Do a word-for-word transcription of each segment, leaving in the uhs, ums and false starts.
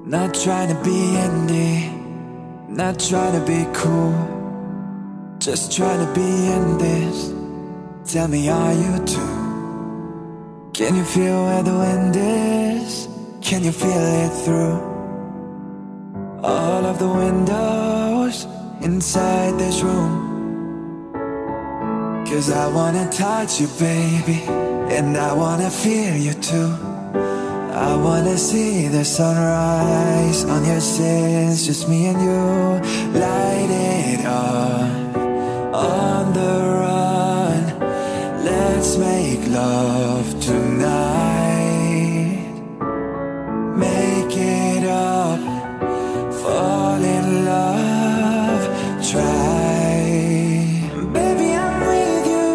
Not trying to be indie, not trying to be cool, just trying to be in this. Tell me, are you too? Can you feel where the wind is? Can you feel it through all of the windows inside this room? Cause I wanna touch you, baby, and I wanna feel you too. I wanna see the sunrise on your sins, just me and you. Light it up, on the run. Let's make love tonight. Make it up, fall in love, try. Baby, I'm with you,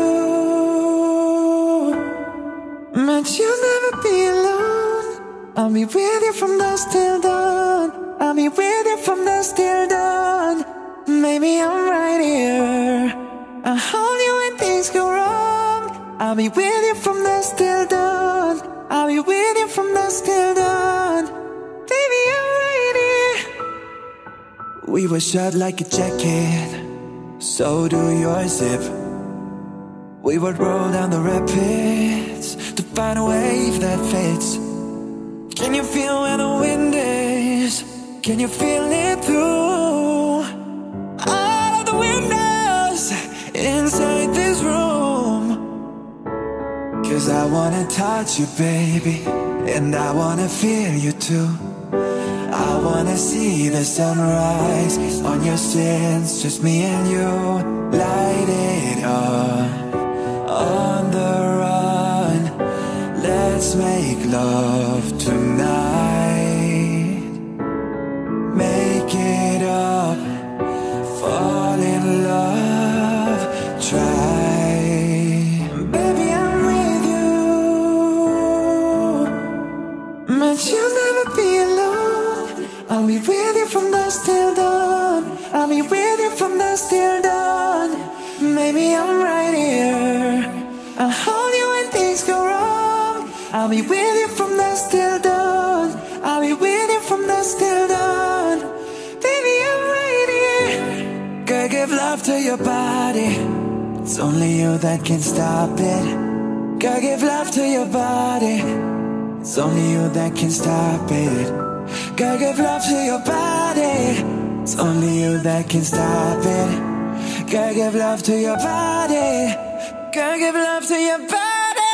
but you'll never be alone. I'll be with you from dusk till dawn. I'll be with you from dusk till dawn. Maybe I'm right here, I'll hold you when things go wrong. I'll be with you from dusk till dawn. I'll be with you from dusk till dawn. Baby, I'm right here. We were shut like a jacket, so do your zip. We would roll down the rapids to find a wave that fits. Can you feel where the wind is? Can you feel it through all of the windows inside this room? Cause I wanna touch you, baby, and I wanna feel you too. I wanna see the sunrise on your sins, just me and you. Light it up, on the run. Let's make love tonight. Make it up, fall in love, try. Baby, I'm with you, but you'll never be alone. I'll be with you from dusk till dawn. I'll be with you from dusk till dawn. Maybe I'm right here, I'll hold you when things go wrong. I'll be with you from dusk till dawn. I'll be with you from dusk till dawn. Baby, I'm right here. Gotta give love to your body, it's only you that can stop it. Gotta give love to your body, it's only you that can stop it. Gotta give love to your body, it's only you that can stop it. Gotta give love to your body, gotta give love to your body.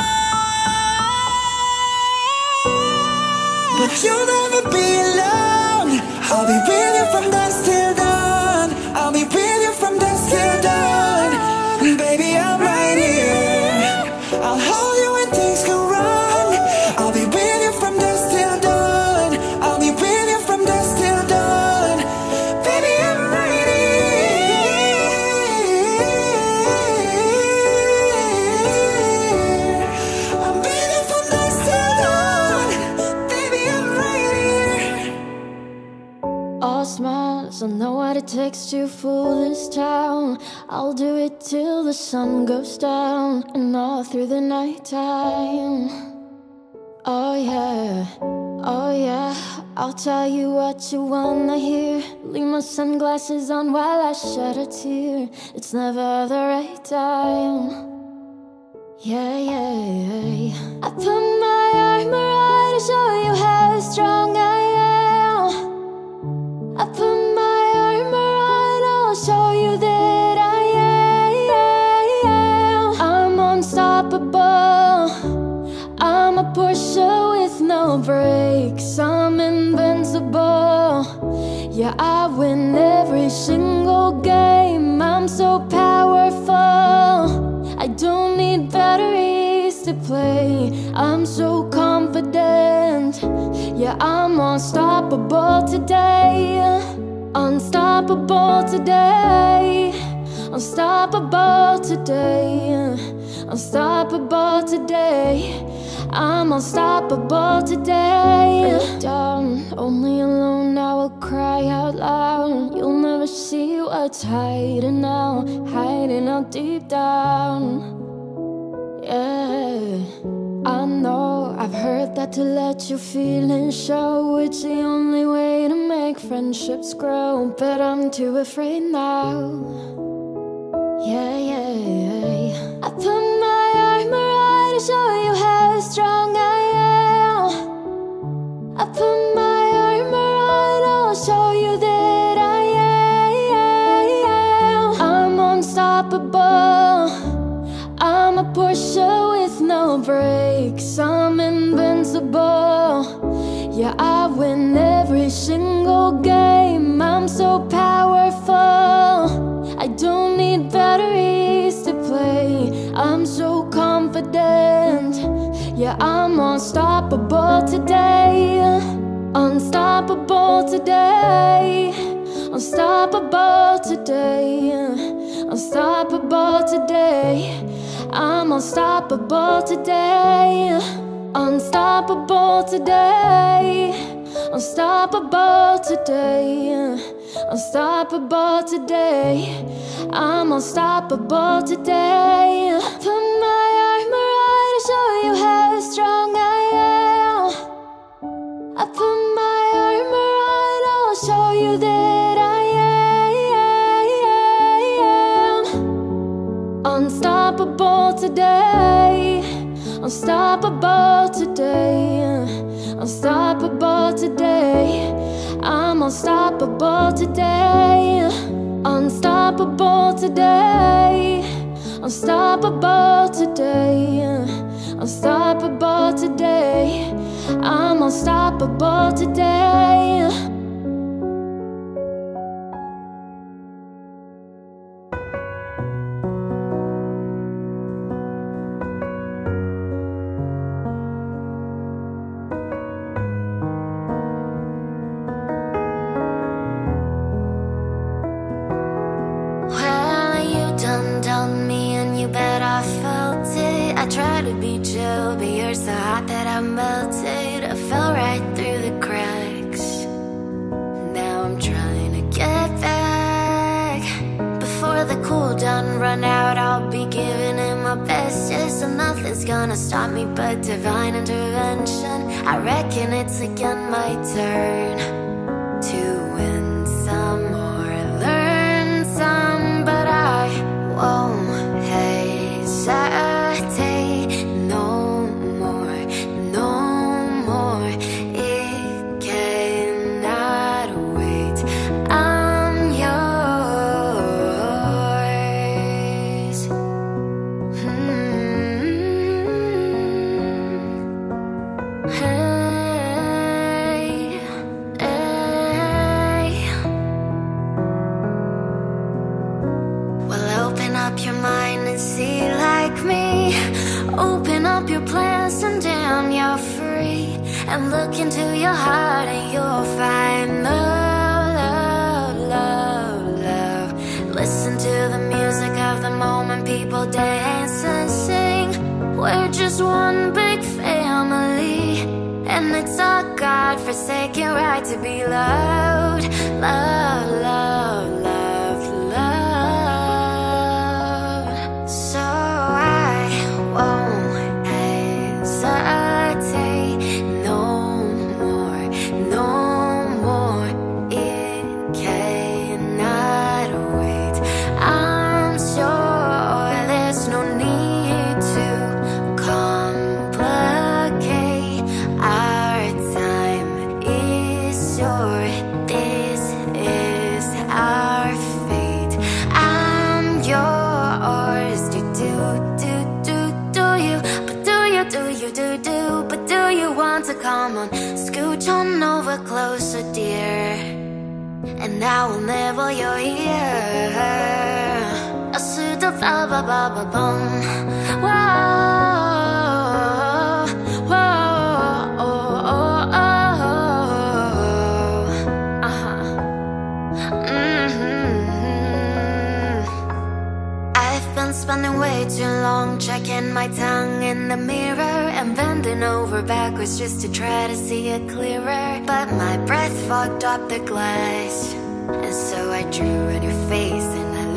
But you'll never be alone. I'll be with you from dusk till dawn. I'll be with you from dusk till dawn. Baby, I'm right here, I'll hold you when things go wrong. I'll be with you from dusk till dawn. I'll be with you from dusk till dawn. Baby, I'm right here, I'm with you from dusk till dawn. Baby, I'm right here. All smiles, I know what it takes to fool this town. I'll do it till the sun goes down and all through the night time. Oh yeah, oh yeah, I'll tell you what you wanna hear. Leave my sunglasses on while I shed a tear. It's never the right time. Yeah, yeah, yeah. I put my armor on to show you how strong I am. I put my armor on, I'll show you that I am. I'm unstoppable, I'm a Porsche with no brakes. I'm invincible, yeah, I win every single game. I'm so powerful, I don't need batteries to play. I'm so confident, yeah, I'm unstoppable today. Unstoppable today. Unstoppable today. Unstoppable today. I'm unstoppable today. Down, only alone, I will cry out loud. You'll never see what's hiding out, hiding out deep down. Yeah, I know I've heard that to let your feelings show, it's the only way to make friendships grow. But I'm too afraid now. Yeah, yeah, yeah. I put my armor on to show you how strong I am. I put my armor on, I'll show you that I am. I'm unstoppable. I'm a Porsche with no brakes. I'm invincible. Yeah, I win every single game. I'm so powerful. I don't need batteries to play. I'm so confident. Yeah, I'm unstoppable today. Unstoppable today. Unstoppable today. Unstoppable today. I'm unstoppable today. Unstoppable today. Unstoppable today. Unstoppable today. I'm unstoppable today. Put my armor on to show you how strong I am. I put my armor on, I'll show you that I am. Unstoppable today. Unstoppable today. Unstoppable today. I'm unstoppable today. Unstoppable today. Unstoppable today. Unstoppable today. I'm unstoppable today. Done me and you bet I felt it. I tried to be chill, but you're so hot that I melted. I fell right through the cracks. Now I'm trying to get back. Before the cooldown run out, I'll be giving it my best. Yeah, so nothing's gonna stop me but divine intervention. I reckon it's again my turn to win some or learn some, but I won't hesitate no more, no more. It cannot wait. I'm yours. Hmm. Hey, hey. Well, open up your mind and see like me. Open up your plans and damn, you're free. And look into your heart and you'll find love, love, love, love. Listen to the music of the moment, people dance and sing. We're just one big family, and it's our God-forsaken right to be loved, love, love, love, love. So I won't hesitate no more, no more. It cannot wait. I'm sure there's no need to complicate. Our time is short. This is our fate. I'm yours. Do do do do do you? But do you do you do do? But do you want to come on? Scooch on over closer, dear, and I will nibble your ear. A suit of ba ba ba ba bum. Whoa, whoa, oh, oh, oh, uh-huh. Mm-hmm. I've been spending way too long checking my tongue in the mirror and bending over backwards just to try to see it clearer. But my breath fogged up the glass, and so I drew in your face and I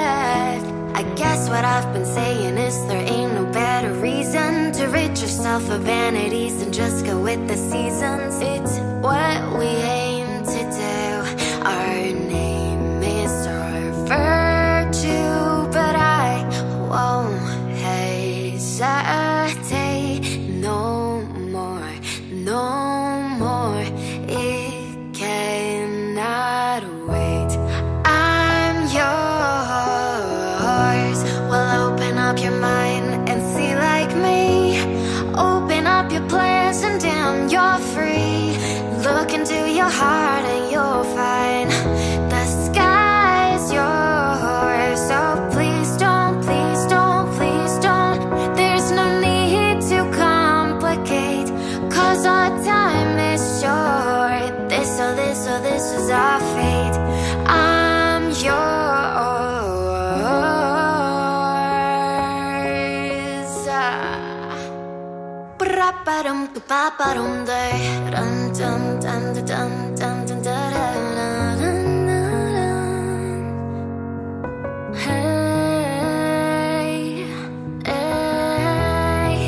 left. I guess what I've been saying is there ain't no better reason to rid yourself for vanities and just go with the seasons. It's what we aim to do. Our name is our virtue, but I won't hesitate no more, no more. It cannot wait. I'm yours. Well, open up your mind and see like me. Open up your plans and damn, you're free. Look into your heart and you'll find the sky's yours. So please don't, please don't, please don't. There's no need to complicate, cause our time is short. This, oh this, oh this is our fate. I'm yours. Ba-da-ba-dum, ba-ba-dum, da-dum, dum, dum, dum, dum, dum, da-da-da-da-da. Hey, hey.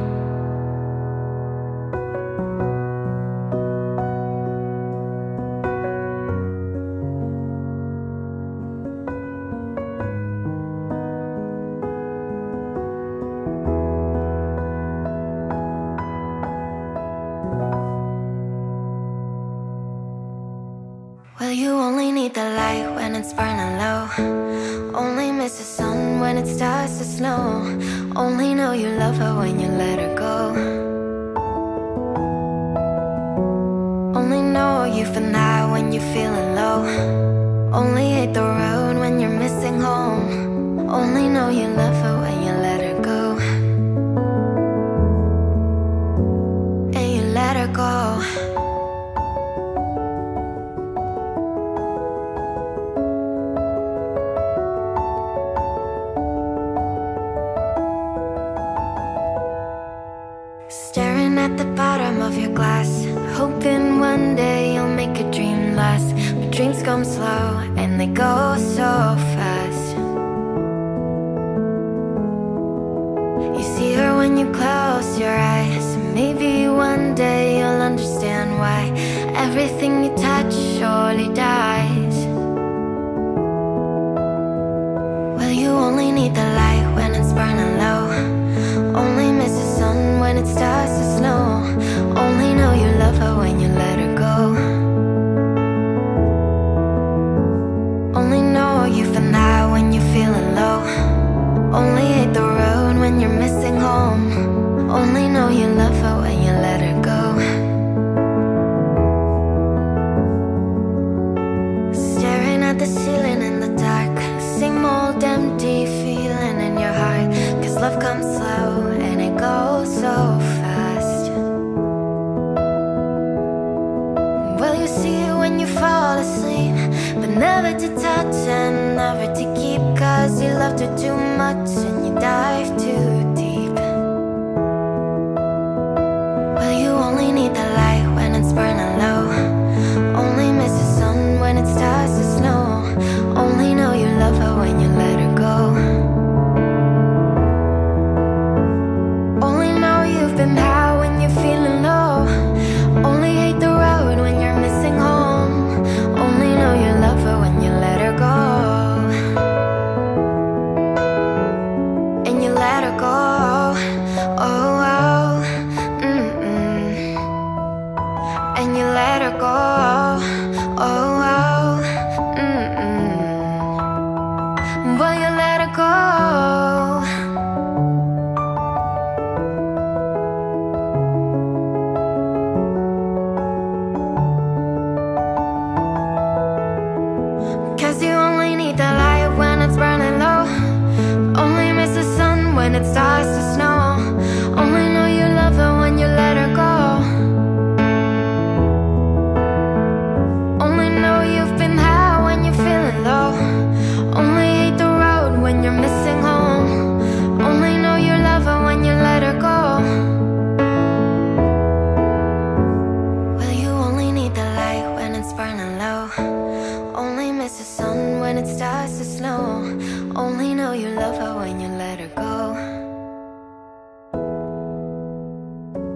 Well, you only need the light when it's burning low. Only miss the sun when it starts to snow. Only know you love her when you let her go. Only know you for now when you're feeling low. Only hate the road when you're missing home. Only know you love her when you let her go. And you let her go. Staring at the bottom of your glass, hoping one day you'll make a dream last. But dreams come slow and they go so fast. You see her when you close your eyes, and maybe one day you'll understand why everything you touch surely dies. Well, you only need the light when it's burning low. Only miss the sun when it starts to snow. Only know you love her when you let her go. Only know you for now when you're feeling low. Only hate the road when you're missing home. Only know you love her when you let her go. Staring at the ceiling in the dark, same old empty feeling in your heart. Cause love comes slow and it goes so fast. Well, you see it when you fall asleep, but never to touch and never to keep. Cause you loved her too much and you dive too deep. Well, you only need the light when it's burning low. Only miss the sun when it starts to snow. Only know you love her when you let her go. Only know you've been high when you're feeling low. Only hate the road when you're missing home. Only know you love her when you let her go. And you let her go. Oh, oh, mm-mm. And you let her go. Oh, oh, mm-mm. Well, you let her go. Cause you only need the light when it's burning low. Only miss the sun when it starts to snow. Only know you love her when you let her go. Only know you've been high when you're feeling low. Only hate the road when you're missing home. Only know you love her when you let her go. Well, you only need the light when it's burning low. Only miss the sun when it starts to snow. Only know you love her when you let her go.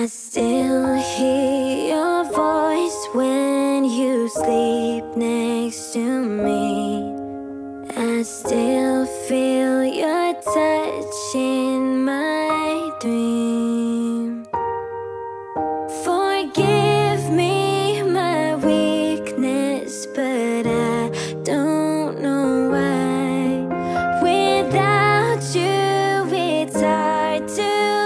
I still hear your voice when you sleep next to me. I still feel your touch in my dream. Forgive me my weakness, but I don't know why. Without you, it's hard to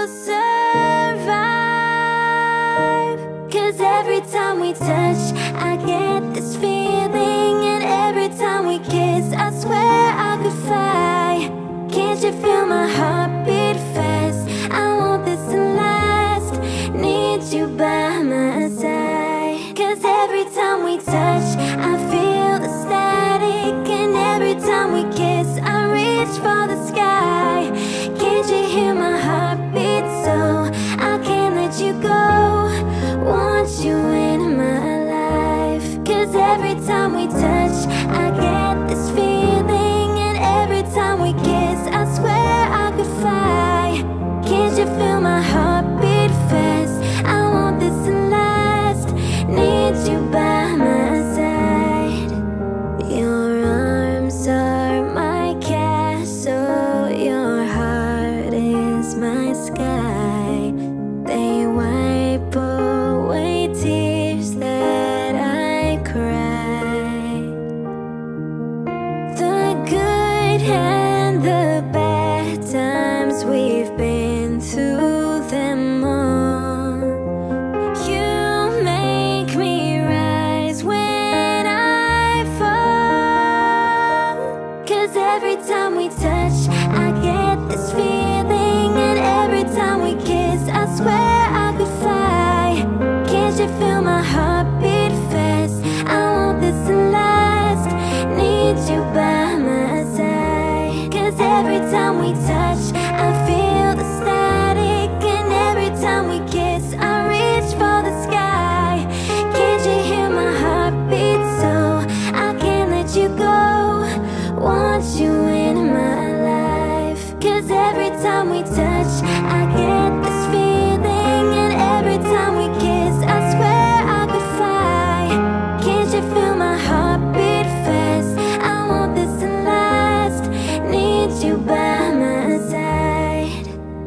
survive. 'Cause every time we touch, I get this feeling, and every time we kiss, I swear I could fly. Can't you feel my heartbeat fast? I want this to last. Need you by my side. 'Cause every time we touch, I feel the static, and every time we kiss, I reach for the sky. Can't you hear my heartbeat? So I can't let you go. Want you in my life. 'Cause every time we touch, I get this feeling, and every time we kiss, I swear I could fly. Can't you feel my heartbeat fast? I want this to last. Need you by my side. Your arms are my castle, your heart is my sky. They wipe away tears that I cry. The good and the bad times, we've been through them all. You make me rise when I fall. 'Cause every time we touch, I get this feeling, and every time we kiss, I swear I could fly. Can't you feel my heartbeat fast? I want this to last. Need you by my side. 'Cause every time we touch, I feel the static, and every time we kiss, I reach for the sky. Can't you hear my heartbeat? So I can't let you go. Want you in my life. 'Cause every time we touch, I get this feeling, and every time we kiss, I swear I could fly. Can't you feel my heartbeat fast? I want this to last. Need you by my side.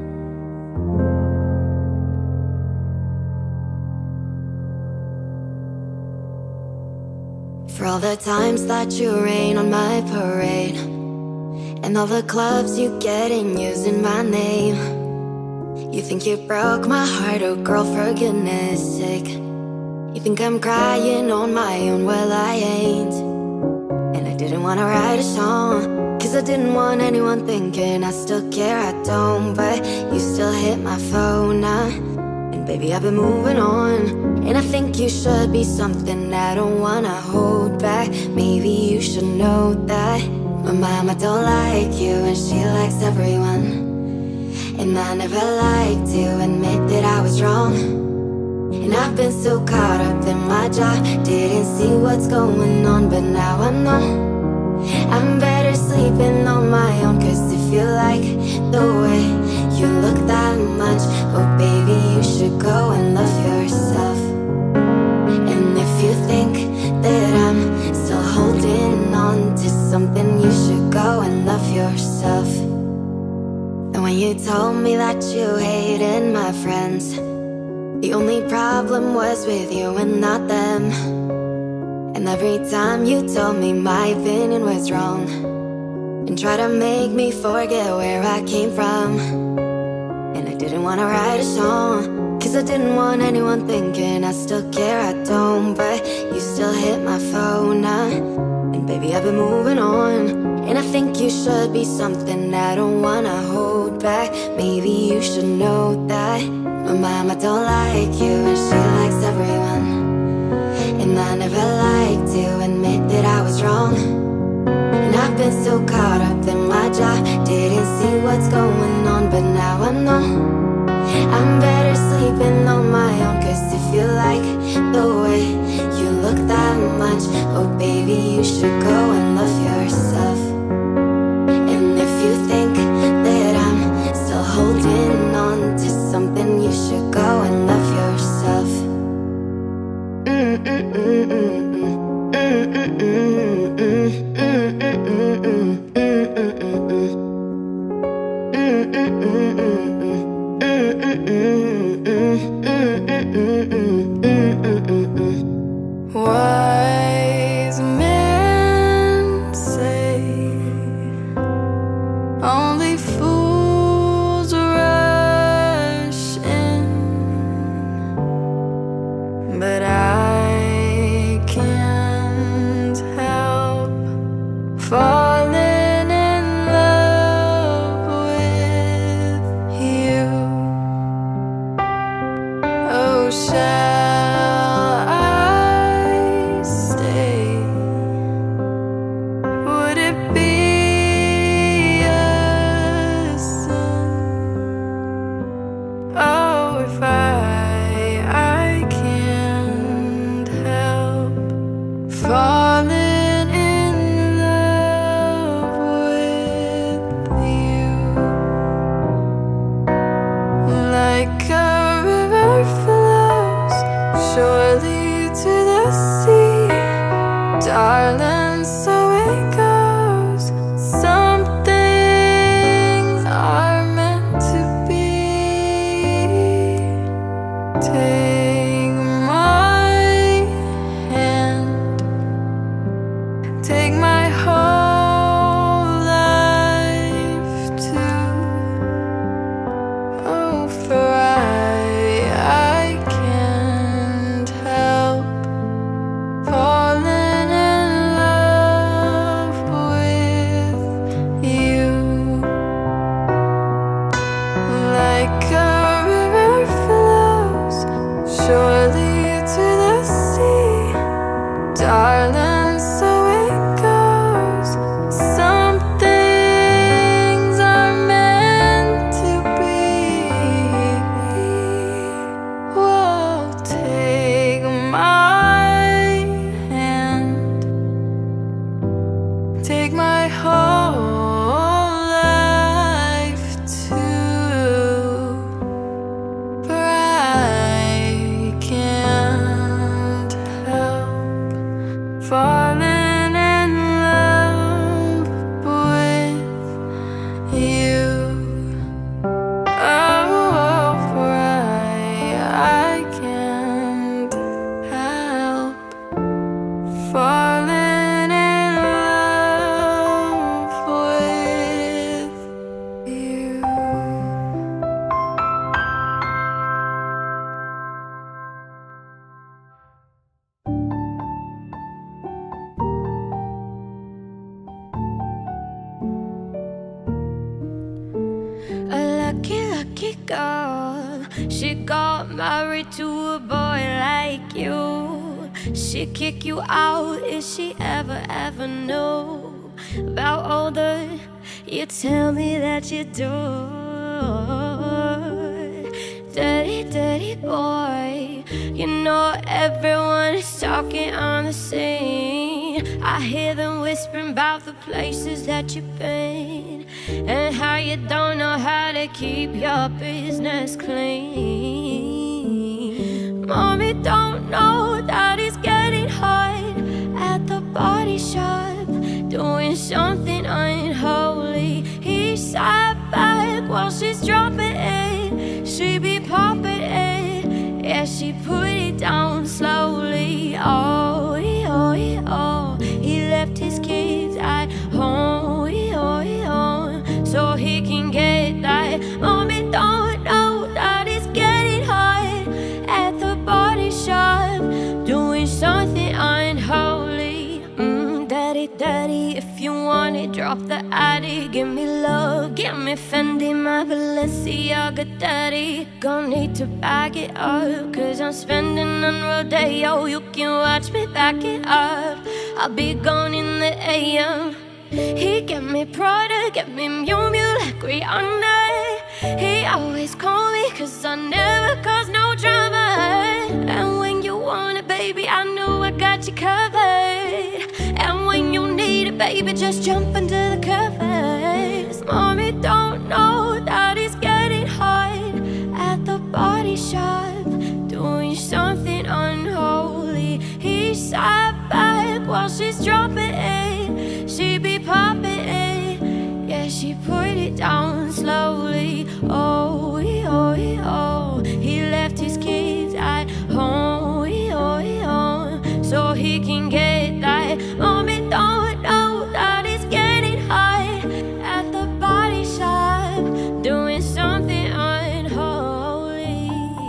For all the times that you rain on my parade, and all the clubs you get in using my name. You think you broke my heart, oh girl, for goodness sake. You think I'm crying on my own, well I ain't. And I didn't wanna write a song, 'cause I didn't want anyone thinking I still care, I don't. But you still hit my phone now, and baby I've been moving on. And I think you should be something I don't wanna hold back. Maybe you should know that my mama don't like you, and she likes everyone. And I never liked to admit that I was wrong. And I've been so caught up in my job, didn't see what's going on, but now I know I'm better sleeping on my own. 'Cause if you like the way you look that much, oh baby you should go and love yourself. And if you think that I'm still holding on to something, you should go and love yourself. And when you told me that you hated my friends, the only problem was with you and not them. And every time you told me my opinion was wrong, and try to make me forget where I came from. And I didn't wanna write a song, 'cause I didn't want anyone thinking I still care, I don't. But you still hit my phone now, and baby I've been moving on. And I think you should be something I don't wanna hold back. Maybe you should know that my mama don't like you, and she likes everyone. And I never liked to admit that I was wrong. And I've been so caught up in my job, didn't see what's going on, but now I know I'm better sleeping on my own. 'Cause if you like the way you look that much, oh baby you should go and love yourself. And if you think that I'm still holding on to something, you should go and love take my whole life too, but I can't help falling in love with you. Oh, for I, I can't help falling in love with you. A lucky, lucky girl. She got married to a boy like you. She kick you out if she ever, ever knew about all the you tell me that you do. Dirty, dirty boy. You know everyone is talking on the scene. I hear them whispering about the places that you've been and how you don't know how to keep your business clean. Mommy don't know that he's getting hot at the body shop, doing something unholy. He sat back while she's dropping it. She be popping it, yeah, she put it down slowly. Oh, oh, oh, he left his kids at home, oh, oh, so he can get that. Mommy don't know that he's getting hot at the body shop, doing something unholy. Mm, daddy, daddy, if you want it, drop the addy. Give me love, give me Fendi, my Balenciaga daddy. Gonna need to back it up, cause I'm spending on Rodeo. You can watch me back it up, I'll be gone in the A M. He get me Prada, get me Miu Miu like Rihanna. He always call me cause I never cause no drama. And when you want it, baby, I know I got you covered. And when you need it, baby, just jump under the covers. Mommy don't know that he's getting hot at the body shop, doing something unholy. He sat back while she's dropping it. She be popping it, yeah, she put it down slowly. Oh, oh, oh, he left his kids at home, oh, oh, so he can get that. Mommy don't know that he's getting hot at the body shop, doing something unholy.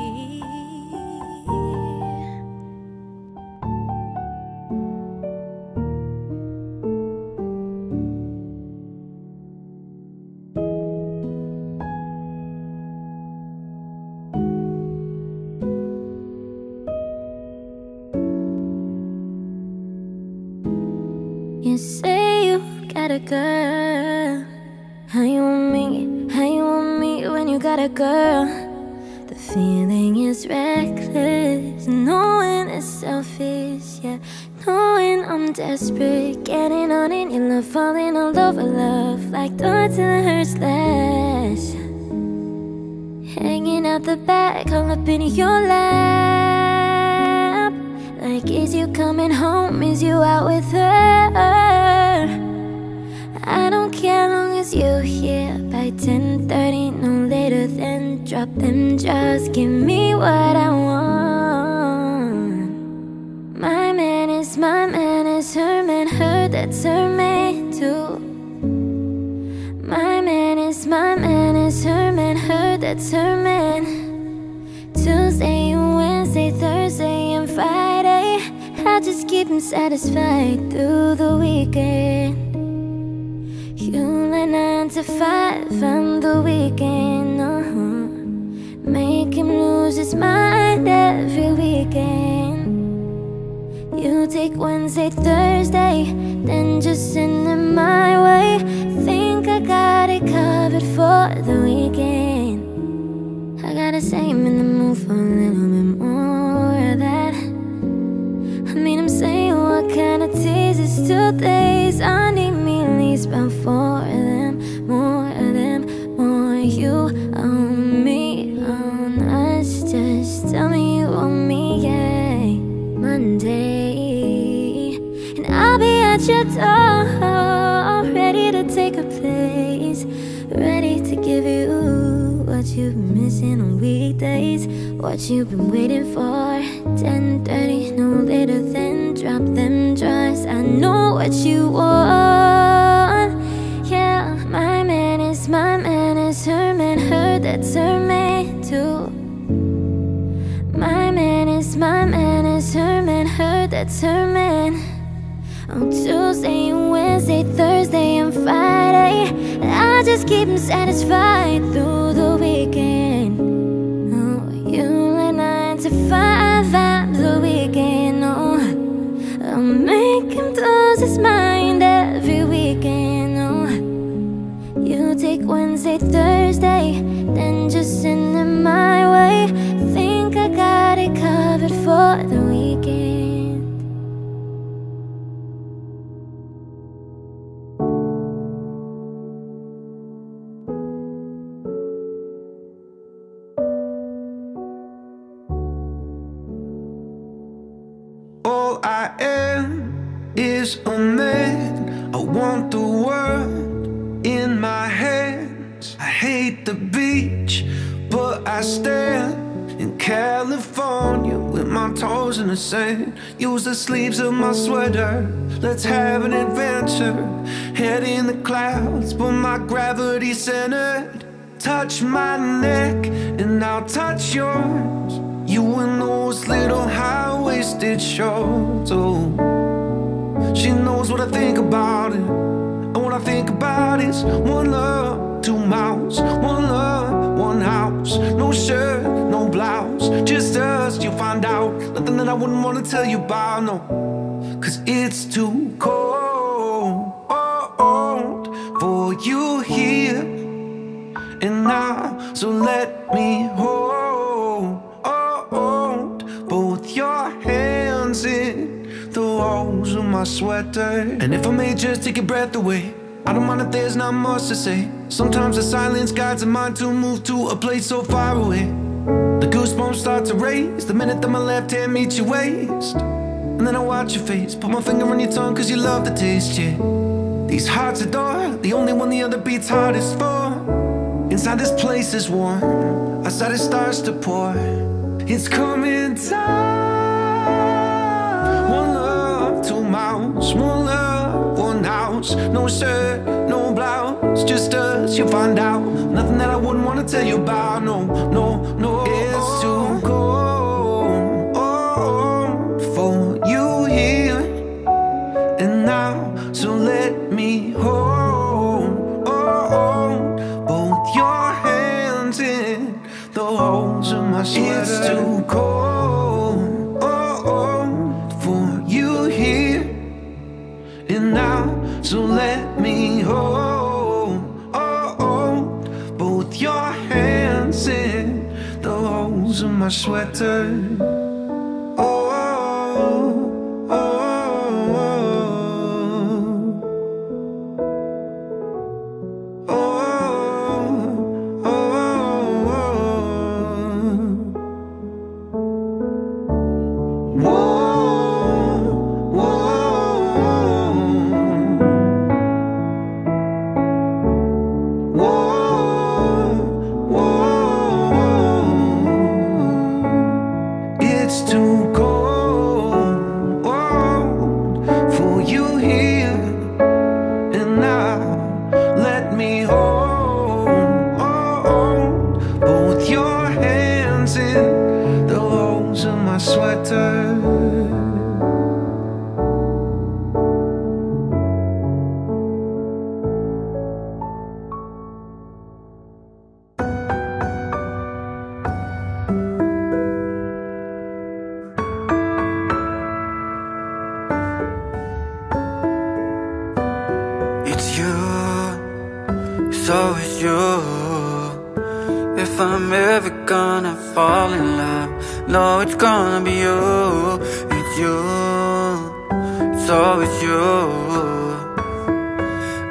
You say you got a girl. How you want me, how you want me when you got a girl? The feeling is reckless, knowing it's selfish, yeah. Knowing I'm desperate, getting on in your love, falling all over love, like door till it hurts less. Hanging out the back, all up in your lap. Like, is you coming home, is you out with her? I don't care long as you're here by ten thirty, no later than drop them jaws. Give me what I want. My man is my man is her man, her that's her man too. My man is my man is her man, her that's her man. Tuesday and Wednesday, Thursday and Friday, I'll just keep him satisfied through the weekend. You like nine to five on the weekend, uh-huh. Make him lose his mind every weekend. You take Wednesday, Thursday, then just send him my way. Think I got it covered for the weekend. I gotta say I'm in the mood for a little bit more of that. I mean, I'm saying, what kind of tease is two days? I need me it's about four of them, more of them, more you on me, on us. Just tell me you want me, yeah. Monday, and I'll be at your door, ready to take a place, ready to give you what you've been missing on weekdays, what you've been waiting for. Ten thirty, no later than drop them drawers. I know what you want. Yeah, my man is my man is her man, her that's her man too. My man is my man is her man, her that's her man. On Tuesday and Wednesday, Thursday and Friday, I just keep him satisfied through the weekend. Oh, you like nine to five, I'm the weekend. Oh, I'll make him lose his mind every weekend. Oh, you take Wednesday, Thursday, then just send him my way. Think I got it covered for the weekend. All I am is a man. I want the world in my hands. I hate the beach, but I stand in California with my toes in the sand. Use the sleeves of my sweater, let's have an adventure. Head in the clouds, but my gravity centered. Touch my neck and I'll touch yours. You in those little high-waisted shorts, oh. She knows what I think about it, and what I think about is one love, two mouths, one love, one house. No shirt, no blouse, just us, you'll find out. Nothing that I wouldn't want to tell you about, no. Cause it's too cold for you here and now. So let me hold both your hands in the holes of my sweater. And if I may just take your breath away, I don't mind if there's not much to say. Sometimes the silence guides the mind to move to a place so far away. The goosebumps start to raise the minute that my left hand meets your waist. And then I watch your face, put my finger on your tongue cause you love the taste, yeah. These hearts adore, the only one the other beats hardest for. Inside this place is warm, outside it starts to pour. It's coming time. One love, two mouths, one love, one house. No shirt, no blouse, just us, you'll find out. Nothing that I wouldn't want to tell you about, no, no, no. It's too cold for you here and now. So let me hold both your hands in the holes of my sweater. It's too cold for you here and now. So let me hold both your hands in the holes of my sweater. Oh, oh, oh.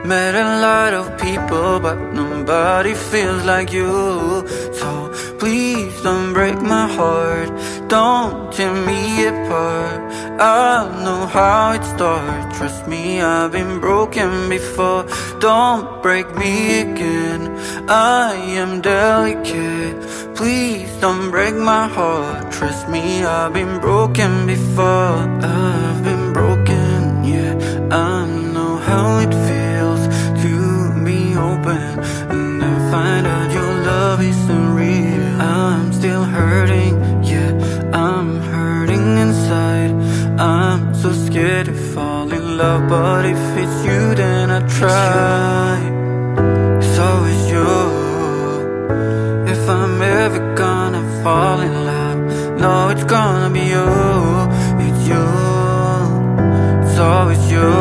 Met a lot of people, but nobody feels like you. So please don't break my heart, don't tear me apart. I know how it starts, trust me, I've been broken before. Don't break me again, I am delicate. Please don't break my heart, trust me, I've been broken before. I've been broken, yeah, I know how it feels to be open and then find out your love isn't real. I'm still hurting, yeah, I'm hurting inside. I'm so scared to fall in love, but if it's you then I try. It's always you. If I'm ever gonna fall in love, no, it's gonna be you. It's you, it's always you.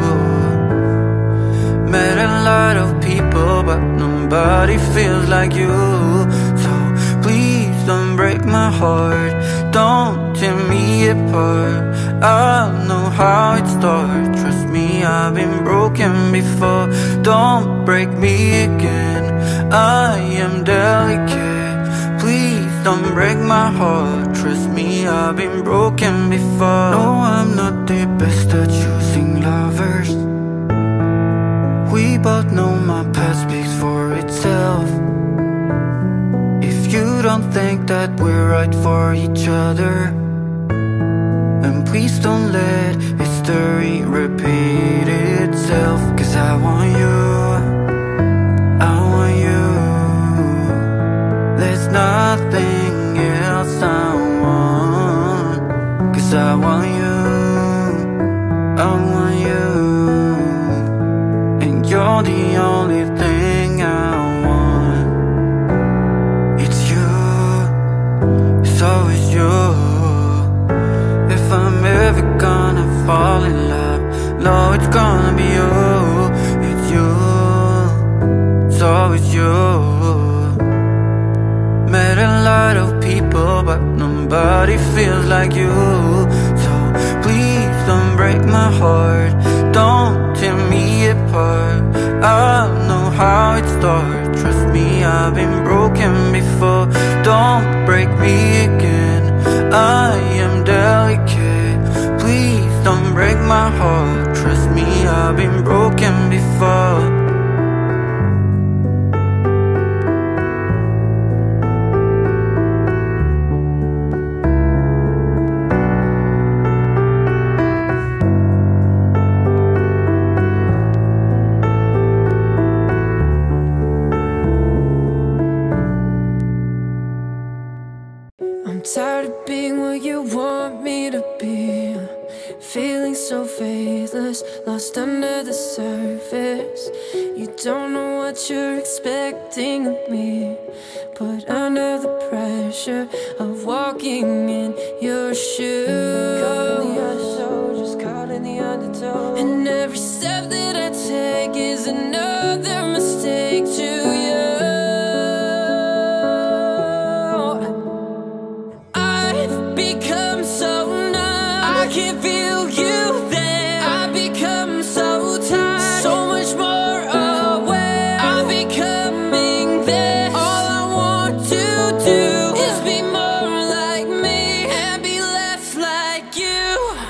Met a lot of people, but nobody feels like you. So please don't break my heart, don't tear me apart. I know how it starts, trust me, I've been broken before. Don't break me again, I am delicate. Please don't break my heart, trust me, I've been broken before. No, I'm not the best at choosing lovers. We both know my past speaks for itself. If you don't think that we're right for each other, then please don't let history repeat itself. Cause I want you, I want you. There's nothing else I want. Cause I want you, I want you. And you're the only thing I want. It's you, it's always you. If I'm ever gonna fall in love, no, it's gonna be you. It's you, it's always you. Met a lot of people, but nobody feels like you. So please don't break my heart, don't tear me apart. I know how it starts, trust me, I've been broken before. Don't break me again, I am delicate. Please don't break my heart, trust me, I've been broken before. Tired of being what you want me to be, feeling so faithless, lost under the surface. You don't know what you're expecting of me, put under the pressure of walking in your shoes. Caught in the undertow, just caught in the undertow. And every step that I take is another mistake to you. I can feel you there. I've become so tired, so much more aware. I'm becoming there. All I want to do is be more like me and be less like you.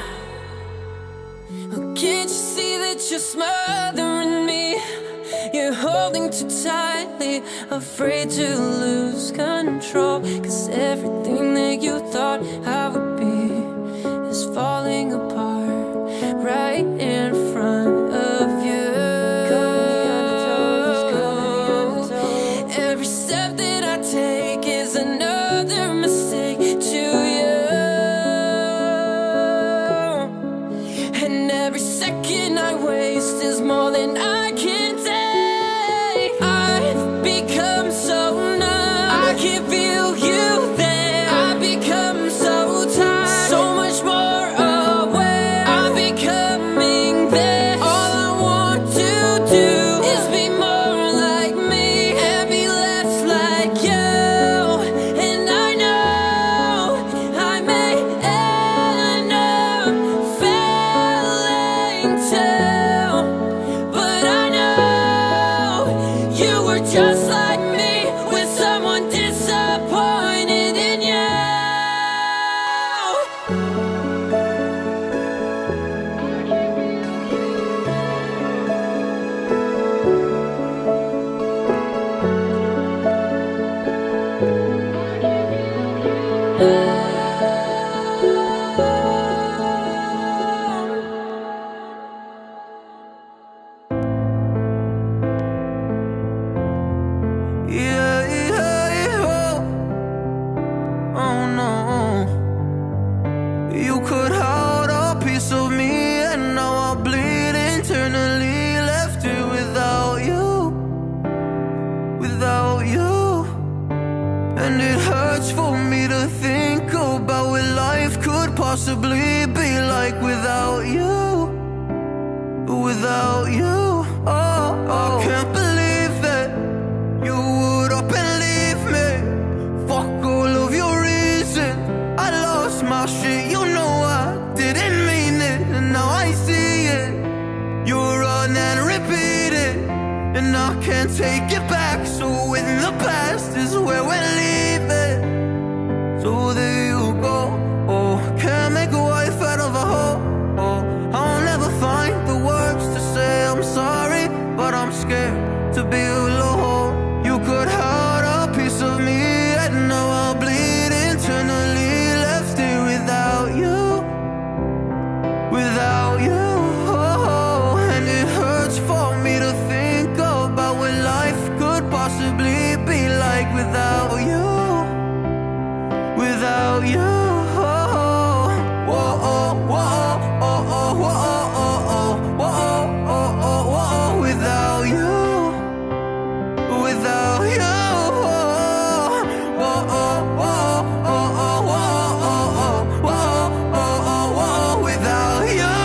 Oh, can't you see that you're smothering me? You're holding too tightly, afraid to lose control. Cause everything that you thought I would be is falling apart right in front of you. Every step that I take is another mistake to you. And every second I waste is more than I can take. I've become so numb, I can feel you there. I've become so tired. just like me, with someone disappointed in you. Yeah, yeah, yeah. Oh no. You could hold a piece of me, and now I'll bleed internally. Left here without you, without you. And it hurts for me to think about what life could possibly be like without you, without you. Oh, I can't believe that you would up and leave me. Fuck all of your reason. I lost my shit, you know I didn't mean it, and now I see it. You run and repeat it, and I can't take it back. So in the past is where we're leaving. So there you go. Oh, can't make a wife out of a hoe. Oh, I'll never find the words to say I'm sorry, but I'm scared to be alone. You could hold a piece of me, and now I'll bleed internally. Left here without you, without you. Oh, and it hurts for me to think about what life could possibly be like without you, without you. Oh, whoa, oh, whoa, oh, oh, whoa, oh, oh, whoa, oh, oh, whoa, without you. Without you, whoa, oh, whoa, oh, oh, whoa, oh, oh, whoa, oh, oh, whoa, without you,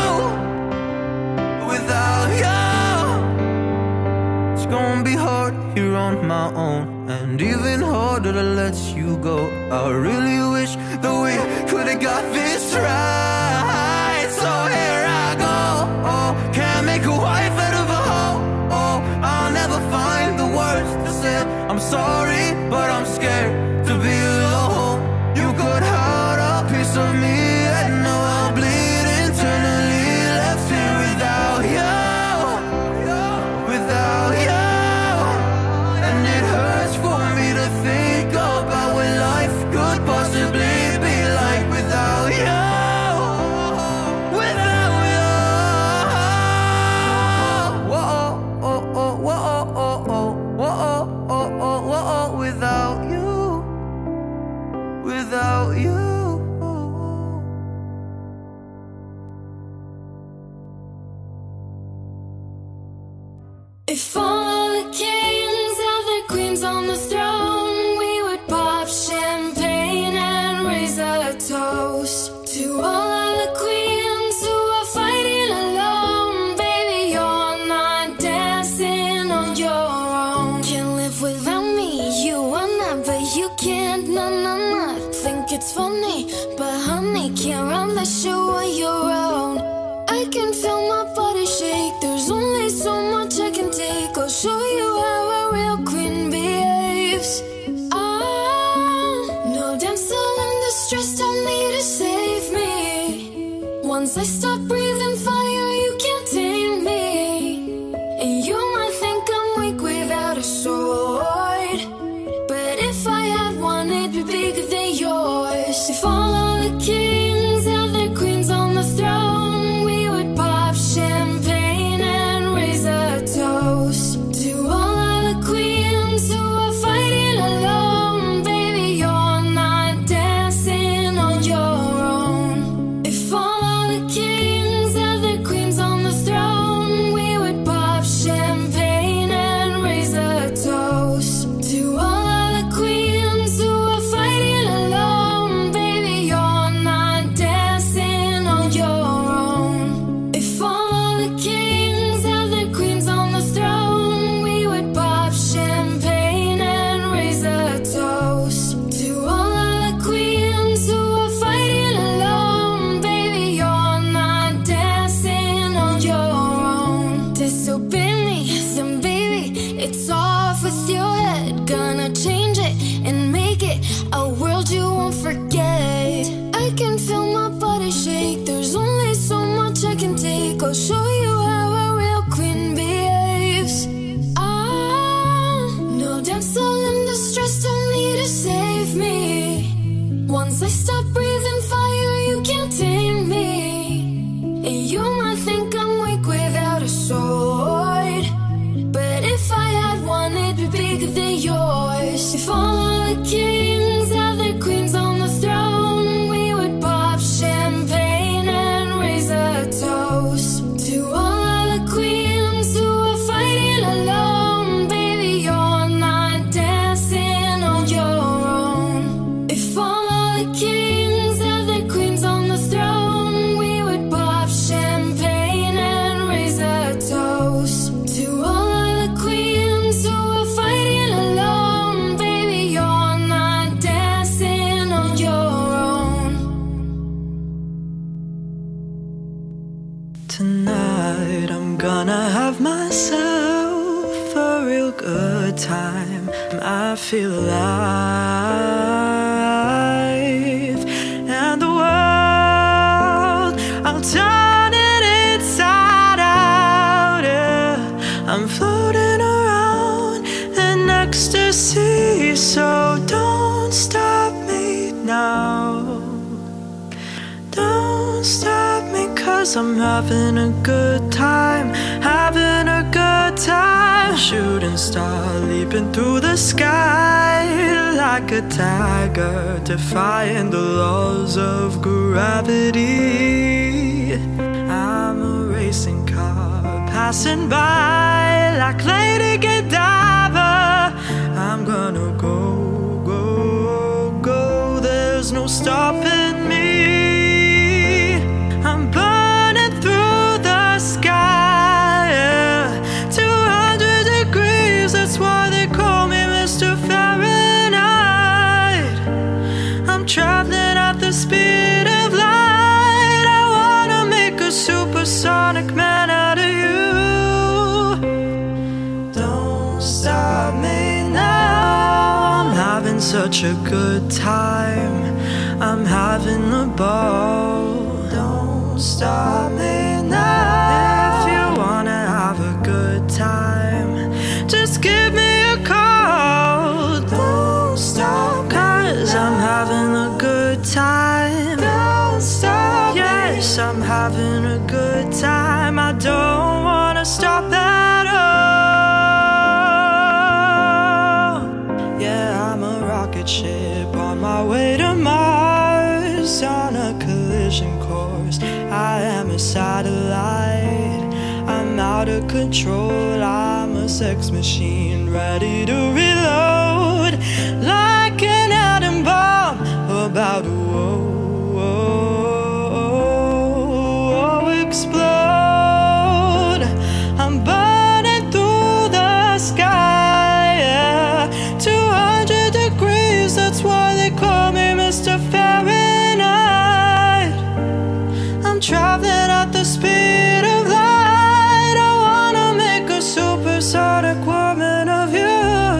without you. It's gonna be hard here on my own, and even harder to let you go. I really wish that we could've got this right. So here I go. Oh, can't make a wife out of a hoe. Oh, I'll never find the words to say I'm sorry, but I'm scared to be alone. You could hold a piece of me, and now I'll bleed internally. Left here without you, without you. And it hurts for me to think about what life could possibly be like without you, without you. Whoa, oh, oh, whoa, oh, oh, whoa, oh, oh, whoa, without you, without you. If all the kings had their queens on the throne, we would pop champagne and raise a toast to all of the queens who are fighting alone. Baby, you're not dancing on your own. Can't live without me, you wanna, but you can't, no, no, no. Think it's funny, but honey, can't run the show on your own. I can feel my body shake, there's only so much I can take. I'll show you how a real queen behaves. Ah, no damsel in distress, don't need to save me. Once I stop breathing fire, you can't tame me. And you might think I'm weak without a sword, but if I had one, it'd be bigger than yours. If all of the kings had their queens bigger than yours. If all the kings have their queens on the throne, we would pop champagne and raise a toast to all the queens who are fighting alone. Baby, you're not dancing on your own. If all the kings have their queens on the throne, we would pop champagne and raise a toast to all the queens who are fighting alone. Baby, you're not dancing on your own. Tonight I'm gonna have myself a real good time. I feel alive, and the world, I'll turn it inside out, yeah. I'm floating around in ecstasy, so don't stop me now. Don't stop me, cause I'm having a good time, having a good time. Shooting star leaping through the sky like a tiger, defying the laws of gravity. I'm a racing car passing by like Lady Godiva. I'm gonna go, go, go, there's no stopping me. I'm burning through the sky, yeah. two hundred degrees, that's why they call me Mister Fahrenheit. I'm traveling at the speed of light. I wanna make a supersonic man out of you. Don't stop me now. I'm having such a good time, I'm having a ball. Don't stop me now. If you wanna have a good time, just give me a call. Don't stop, cause I'm having a good time. Don't stop. Yes, I'm having a good time. I don't wanna stop at all. Yeah, I'm a rocket ship on my way to Mars, on a collision course. I am a satellite, I'm out of control. I'm a sex machine ready to reload, like an atom bomb about to whoa, whoa, whoa, explode. I'm burning through the sky, yeah. two hundred degrees, that's why they call me Mister Fahrenheit. I'm traveling at the speed of light. I wanna make a supersonic woman of you.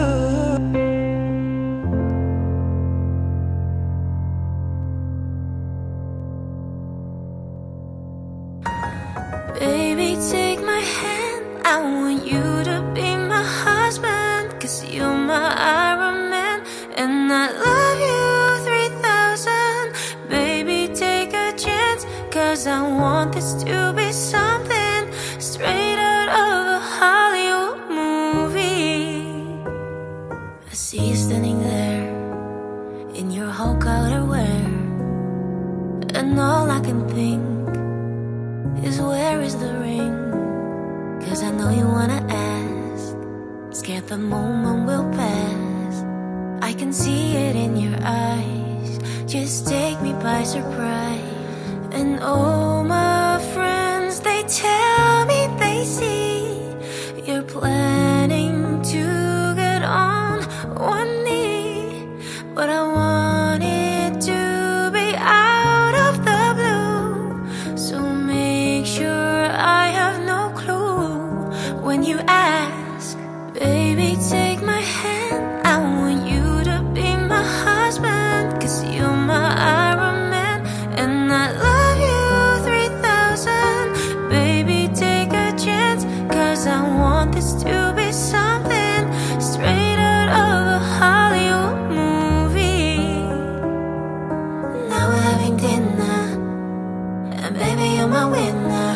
Baby, take my hand, I want you to be my husband, cause you're my Iron Man, and I love you three thousand. Baby, take a chance, cause I want this to be something straight out of a Hollywood movie. I see you standing there in your Hulk outerwear, and all I can think is where is the ring? Cause I know you wanna ask, scared the moment will pass. I can see it in your eyes, just take me by surprise. And all my friends, they tell me they see you're planning to get on one knee, but I want it to be out of the blue, so make sure I have no clue when you ask. Baby, take my hand, I want you to be my husband, cause you're my Iron Man, and I love you three thousand. Baby, take a chance, cause I want this to be something straight out of a Hollywood movie. Now we're having dinner, and baby, you're my winner.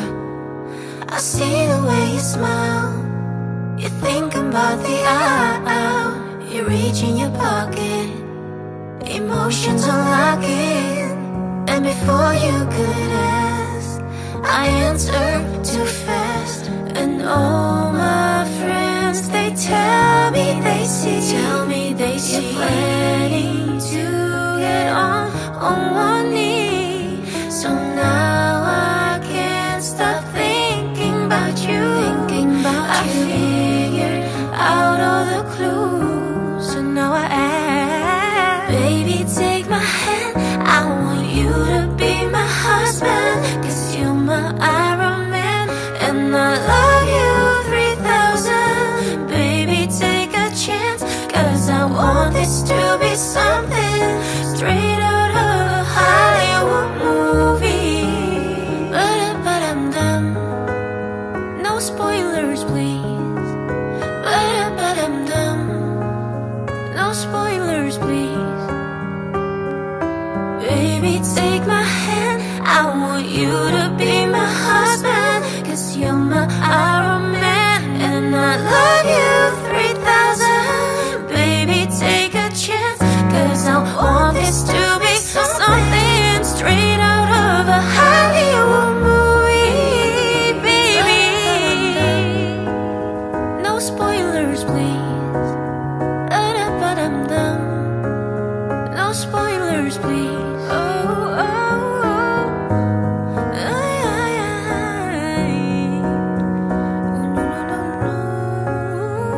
I see the way you smile, you think about the hour. You reach in your pocket, emotions unlocking, and before you could ask, I answered too fast. And all my friends, they tell me they see, tell me they see you're planning to get on on one knee. So now I can't stop thinking about you, thinking about I you. Figured out all the clues, so now I ask, baby, take my hand. I want you to be my husband, 'cause you're my Iron Man, and I love you three thousand. Baby, take a chance, 'cause I want this to be something straight out of a Hollywood movie. But, but I'm done. No spoilers, please. But, but I'm done. No spoilers, please. Baby, take my hand. I want you to be my husband, 'cause you're my Iron Man, and I love you three thousand. Baby, take a chance, 'cause I want this to be something straight out of a Hollywood movie, baby. No spoilers, please. But I'm done. No spoilers, please. Oh, oh, oh. Ay, ay, ay. Oh, no, no, no, no.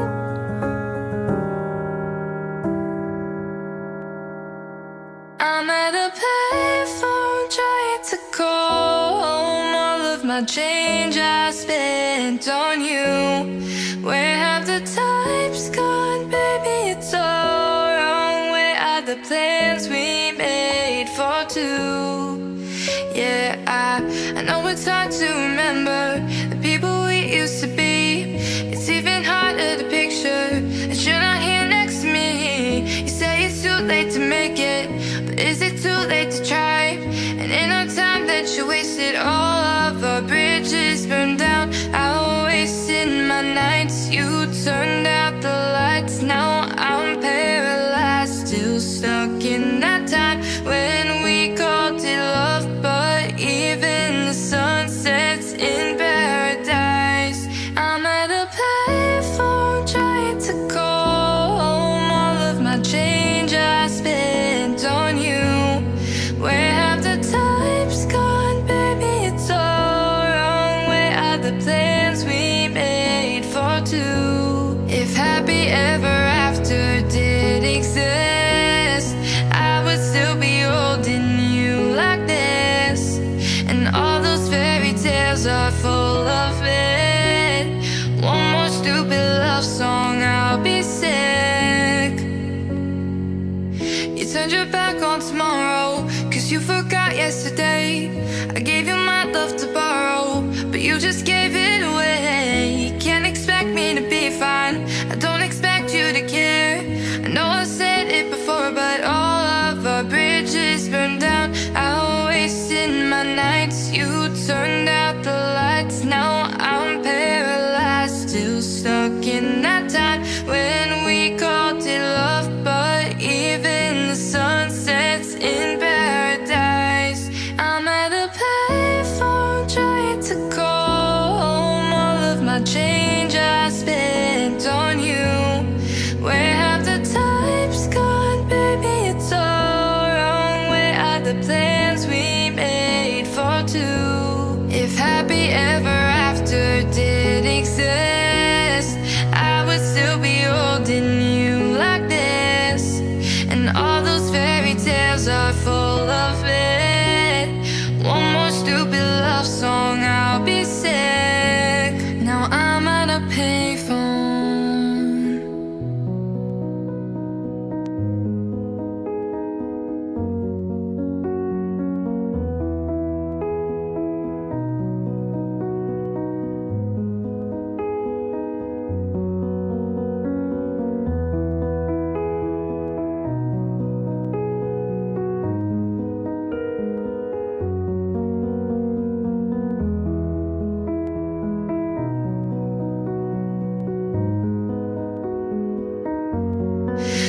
I'm at a payphone trying to call home all of my change I spent on you. Where have the times gone, baby? It's all wrong. Where are the plans we made for two? Yeah, I, I know it's hard to remember the people we used to be. It's even harder to picture that you're not here next to me. You say it's too late to make it, but is it too late to try? And in our time that you wasted, all of our bridges burned down. I wasted my nights, you turned out the lights. Now I'm paralyzed, still stuck in that time when we called it love. But even the sun sets in paradise. I'm at a payphone trying to call home all of my change I spent on you. Where have the times gone, baby? It's all wrong. Where are the plans we made for two? If happy ever after did exist, I would still be holding you like this. And all those fairy tales are full of it. One more stupid love song, I'll be sick. You turned your back on tomorrow, 'cause you forgot yesterday. I gave you my love to borrow, but you just gave it away. You can't expect me to be fine, I don't expect you to care. I know I said it before, but all of our bridges burned down. I wasted my nights, you turned out the lights. Now I'm paralyzed, still stuck in that time when we called it love. But even the sun sets in paradise. I'm at a payphone trying to call home all of my change I spent on you. Where have the times gone, baby? It's all wrong. Where are the plans we made for two? If happy ever after did exist, I would still be holding you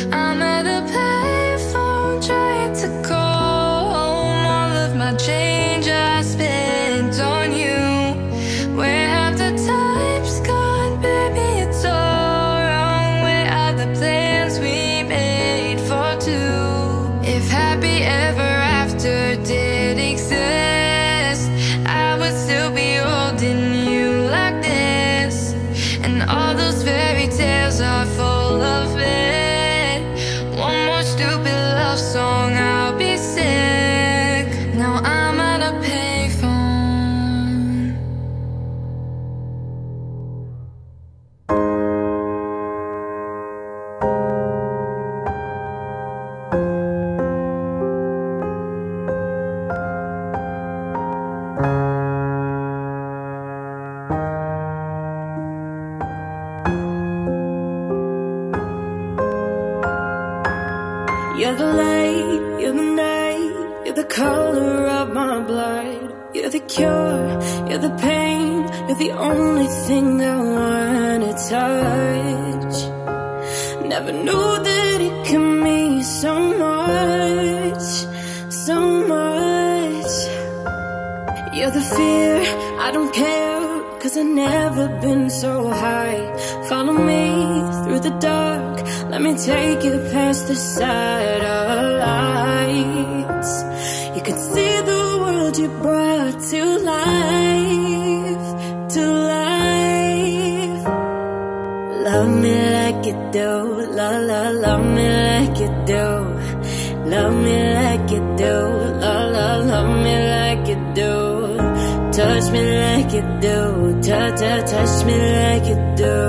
I'm at a payphone trying to call home. All of my change I spent on you. Where have the times gone, baby? It's all wrong. Where are the plans we made for two? If happy ever after did exist, I would still be holding you like this. And all those fairy tales are full of it. One more stupid love song, I'll be sick. Now I'm at a payphone. You're the light, you're the night, you're the color of my blood. You're the cure, you're the pain, you're the only thing I wanna touch. Never knew that it could mean so much, so much. You're the fear, I don't care, cause I've never been so high. Follow me through the dark, let me take you past the satellites. You can see the world you brought to life, to life. Love me like you do, la la, love me like you do. Love me like you do, la la, love me like you do. Touch me like you do, ta-ta, touch me like you do.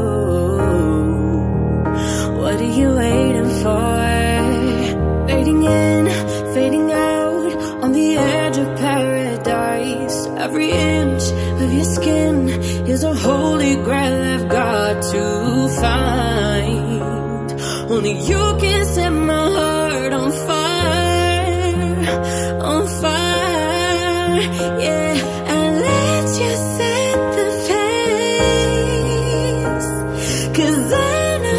What are you waiting for? Fading in, fading out, on the edge of paradise. Every inch of your skin is a holy grail I've got to find. Only you can set my heart on fire, on fire, yeah. And let you set the pace, cause I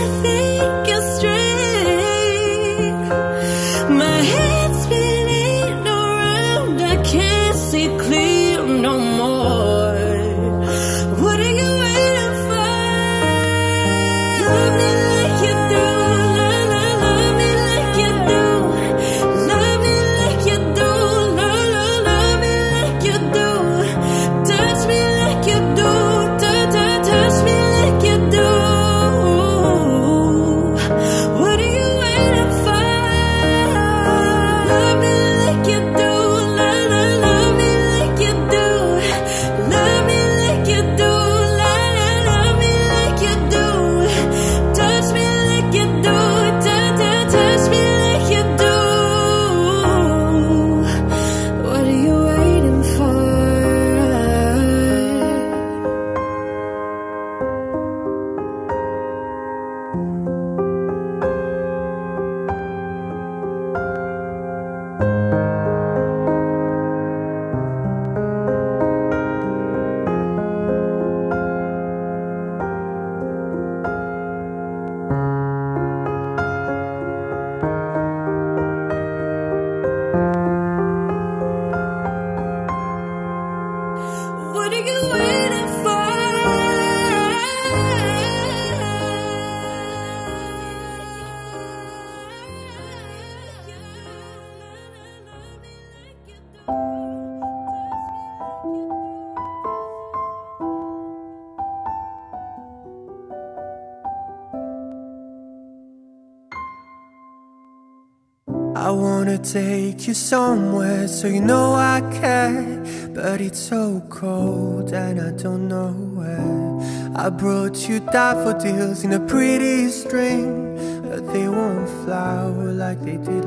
I wanna take you somewhere so you know I care, but it's so cold and I don't know where. I brought you daffodils in a pretty string, but they won't flower like they did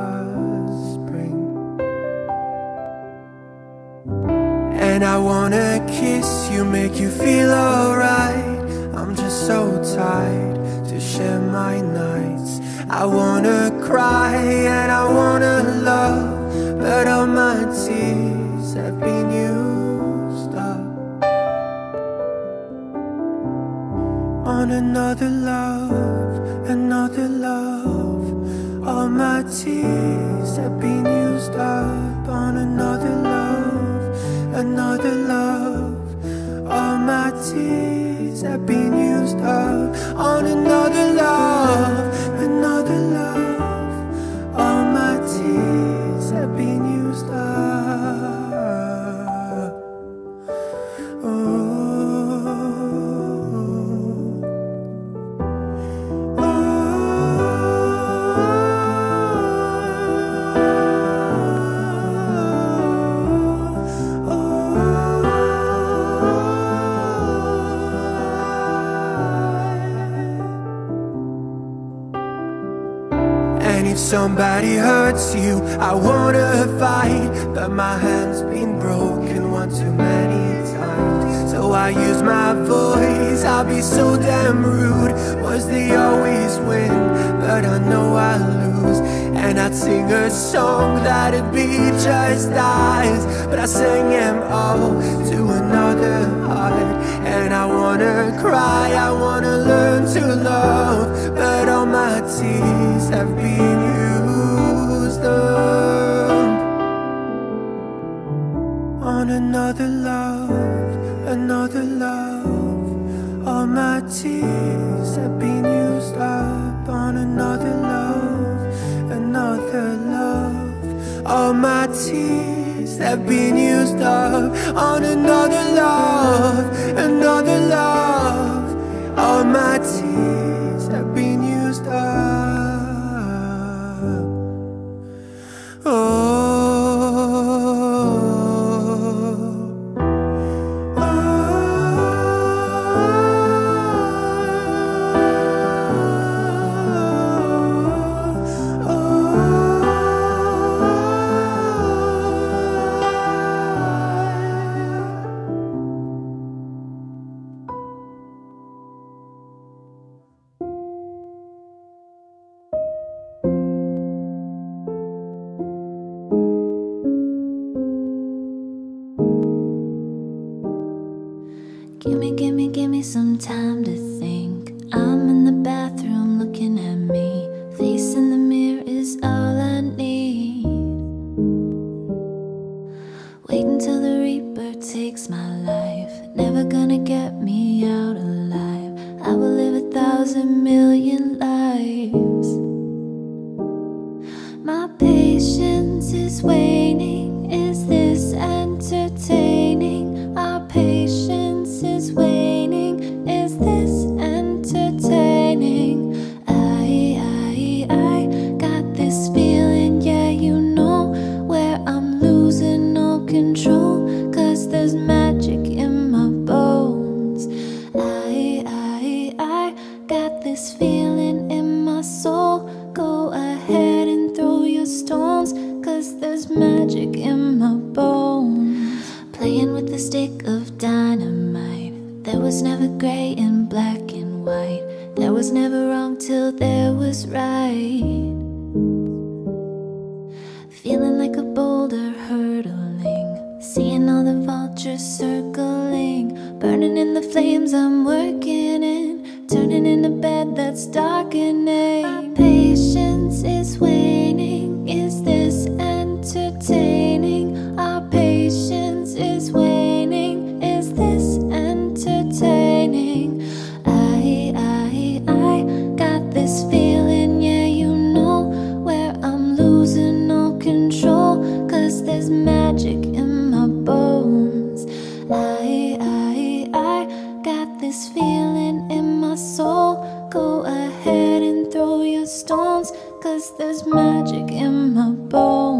last spring. And I wanna kiss you, make you feel alright. I'm just so tired to share my nights. I wanna cry and I wanna love, but all my tears have been used up on another love another love. All my tears have been used up on another love, another love. All my tears have been used up on another love, another love. All my tears have been used up. Oh. And if somebody hurts you, I wanna fight, but my hand's been broken one too many times. So I use my voice, I'll be so damn rude. Words they always win, but I know I lose. And I'd sing a song that'd be just eyes, but I sang them all to another heart. And I wanna cry, I wanna learn to love, but all my tears have been used up on another love, another love. All my tears have been used up on another love, another love. All my tears have been used up on another love, another love. All my tears have been used up. Oh. Gimme, gimme, gimme some time to think. I'm in the bathroom looking at me. Face in the mirror is all I need. Wait until the Reaper takes my life. Never gonna get me out alive. I will live a thousand million lives. My patience is waning. Is this entertaining? Our patience is waning. Is this entertaining? I, I, I got this feeling, yeah, you know, where I'm losing all control, 'cause there's magic in my bones. I, I, I got this feeling in my soul. Go ahead and throw your stones, 'cause there's magic in my bones. Playing with the stick of dynamite. There was never gray and black and white. There was never wrong till there was right. Feeling like a boulder hurtling, seeing all the vultures circling, burning in the flames I'm working in, turning in a bed that's darkening. My patience is waning. Is this entertaining? Our patience is waning. Is this entertaining? I, I, I got this feeling, yeah, you know, where I'm losing all control, 'cause there's magic in my bones. I, I, I got this feeling in my soul. Go ahead and throw your stones, 'cause there's magic in my bones.